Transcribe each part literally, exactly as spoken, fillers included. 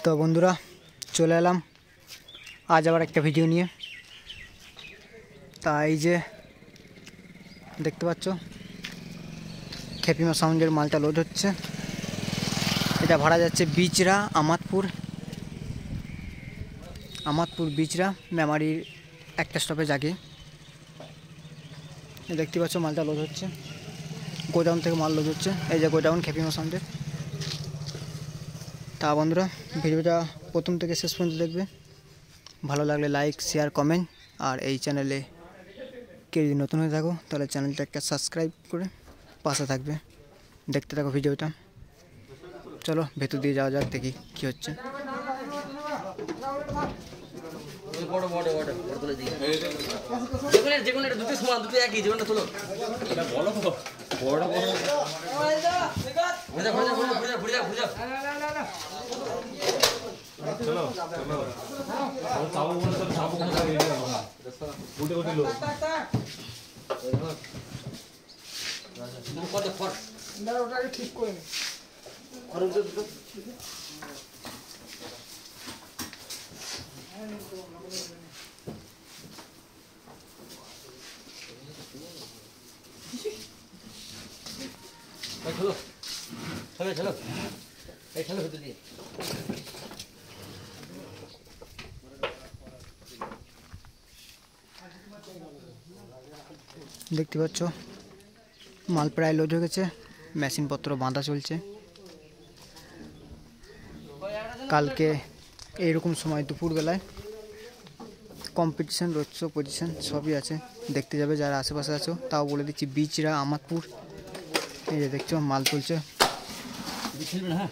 তো বন্ধুরা চলে এলাম আজ আবার একটা ভিডিও নিয়ে। তা এই যে দেখতে পাচ্ছ খেপিমা সাউন্ডের মালটা লোড হচ্ছে। এটা ভাড়া যাচ্ছে বিচরা আমাদপুর আমাদপুর বিচরা মেমারির একটা স্টপেজ আগে। দেখতে পাচ্ছ মালটা লোড হচ্ছে, গোডাউন থেকে মাল লোড হচ্ছে। এই যে গোডাউন খেপিমা সাউন্ডের। তা বন্ধুরা ভিডিওটা প্রথম থেকে শেষ পর্যন্ত দেখবে, ভালো লাগলে লাইক শেয়ার কমেন্ট, আর এই চ্যানেলে কেউ যদি নতুন হয়ে থাকো তাহলে চ্যানেলটাকে সাবস্ক্রাইব করে পাশে থাকবে। দেখতে থাকো ভিডিওটা। চলো ভেতর দিয়ে যাওয়া যাক, দেখি কী হচ্ছে। ঠিক করে চলো চলো চলো এই চলো ভিতর দিয়ে। দেখতে পাচ্ছ মাল প্রায় লোড হয়ে গেছে, মেশিনপত্র বাঁধা চলছে। কালকে এইরকম সময় দুপুরবেলায় কম্পিটিশান রোড শো পজিশন সবই আছে, দেখতে যাবে যারা আশেপাশে আছো। তাও বলে দিচ্ছি বিচরা আমাদপুর। এই যে দেখছো মাল তুলছে। হ্যাঁ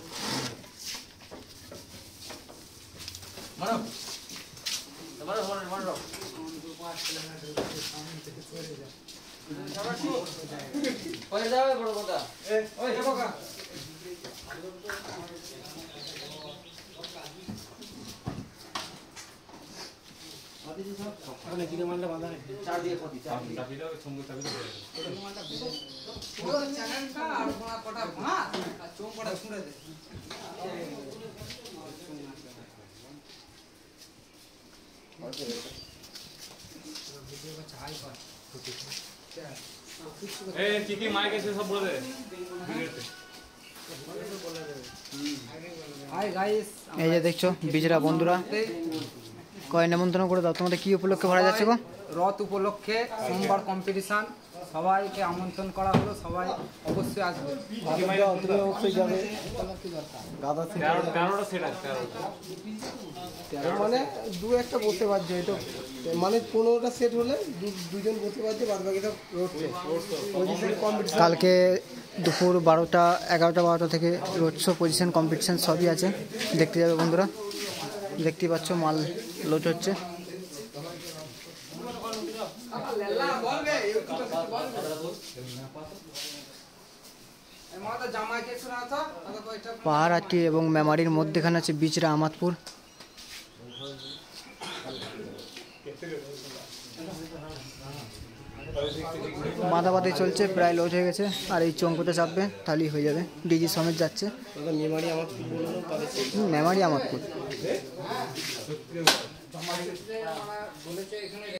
এই যে দেখছো বিচরা বন্ধুরা, কয় নেমন্তন্ন করে দাও। তোমাদের কি উপলক্ষে ভাড়া যাচ্ছে গো? রথ উপলক্ষে সোমবার কম্পিটিশন, সবাইকে আমন্ত্রণ করা হলো, সবাই অবশ্যই আসবে। মানে দু একটা বসতে পারছে, এটা মানে পনেরোটা সেট হলে দুজন বসতে পারছে, বাদ বাকি সব রোড। কালকে দুপুর বারোটা এগারোটা বারোটা থেকে রোড শো পজিশন কম্পিটিশান সবই আছে, দেখতে যাবে বন্ধুরা। দেখতেই পাচ্ছ মাল লোড হচ্ছে। পাহাড়াটি এবং মেমারির মধ্যেখানে আছে বিচরা আমাদপুর। বাঁধাবাঁধি চলছে, প্রায় লোড হয়ে গেছে। আর এই চঙ্কুতে চাপবে তাহলেই হয়ে যাবে। ডিজি সমেত যাচ্ছে মেমারি আমাদপুর।